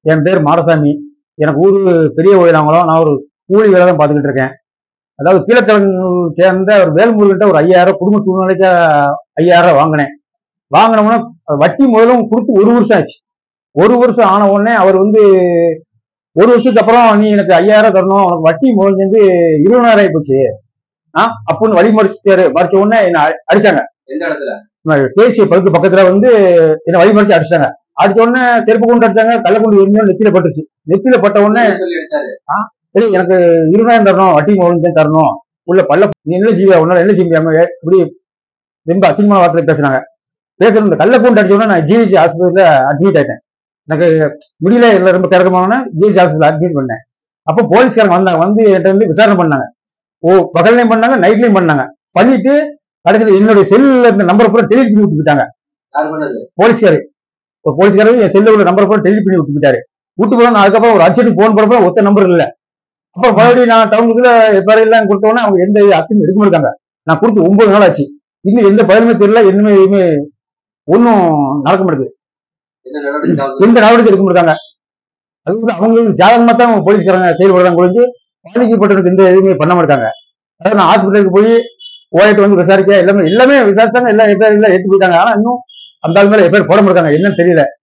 என் பேர் மாடசாமி. எனக்கு ஊரு பெரிய கோயிலாங்குளம். நான் ஒரு கூலி வேலை தான் பார்த்துக்கிட்டு இருக்கேன். அதாவது கீழக்கிழங்கு சேர்ந்த ஒரு வேல்முருகன்ட்ட ஒரு 5000 குடும்ப சூழ்நிலைக்கு 5000 வாங்கினேன். வாங்கினோம்னா வட்டி முதலும் கொடுத்து 1 வருஷம் ஆச்சு. 1 வருஷம் ஆன உடனே அவர் வந்து 1 வருஷத்துக்கு அப்புறம் நீ எனக்கு 5000 தரணும், உனக்கு வட்டி முதல் சேர்ந்து 20,000 ஆகி போச்சு அப்படின்னு வழி மறிச்சிட்டாரு. மறிச்ச உடனே என்ன அடிச்சாங்க. தேசிய பழுக்கு பக்கத்துல வந்து என்ன வழி மறிச்சு அடிச்சாங்க. அடிச்ச உடனே செருப்பு கொண்டு அடிச்சாங்க, கள்ள கொண்டு எரிஞ்சோம், நெத்தியில பட்டுச்சு. நெத்தியில பட்ட உடனே எனக்கு 20,000 தரணும், வட்டி முதல் தரணும், உள்ள பல்ல நீ என்ன செய்வ, உன்னால என்ன செய்ய முடியாம இப்படி ரொம்ப அசிங்கமான வார்த்தை பேசுறாங்க. பேசுற இந்த கள்ள கொண்டு அடிச்ச உடனே நான் ஜிஹெச் ஹாஸ்பிட்டல்ல அட்மிட் ஆயிட்டேன். எனக்கு முடியல, இல்லை ரொம்ப கிறக்கமான ஜிஹெச் ஹாஸ்பிட்டல் அட்மிட் பண்ணேன். அப்போ போலீஸ்காரங்க வந்தாங்க, வந்து என்கிட்ட வந்து விசாரணை பண்ணாங்க. பகல்லையும் பண்ணாங்க, நைட்லயும் பண்ணாங்க. பண்ணிட்டு கடைசியில் என்னுடைய செல்லுல இருந்த நம்பரை பூரா டெலிட் பண்ணி விட்டுக்கிட்டாங்க. போலீஸ்காரு என் செல்ல உள்ள நம்பரை பூரா டெலிட் பண்ணி விட்டுக்கிட்டாரு. விட்டு போனா அதுக்கப்புறம் ஒரு அர்ஜென்ட் போன் போறப்ப ஒத்த நம்பர் இல்ல. அப்புறம் மறுபடியும் நான் டவுனுக்குள்ள எஃப்ஐஆர் எல்லாம் கொடுத்தோன்னே அவங்க எந்த ஆக்ஷன் எடுக்க மாட்டாங்க. நான் கொடுத்து 9 நாள் ஆச்சு. இன்னும் எந்த பதிலுமே தெரியல, என்னமே எதுவுமே ஒன்னும் நடக்க மாட்டேங்குது. எந்த நடவடிக்கை எடுக்க மாட்டாங்க. அது வந்து அவங்களுக்கு ஜாதகமா தான் போலீஸ்காரங்க செயல்படுறாங்க ஒழிஞ்சு பாதிக்கப்பட்டவனுக்கு எந்த எதுவுமே பண்ண மாட்டாங்க. அதாவது நான் ஹாஸ்பிட்டலுக்கு போய் ஓயிட்டு வந்து விசாரிக்க எல்லாமே விசாரிச்சாங்க, எல்லாம் எஃப்ஐஆர் எல்லாம் ஏற்று போயிட்டாங்க. ஆனா இன்னும் அந்த ஆள் மேல எஃப்ஐஆர் போட மாட்டாங்க, என்னன்னு தெரியல.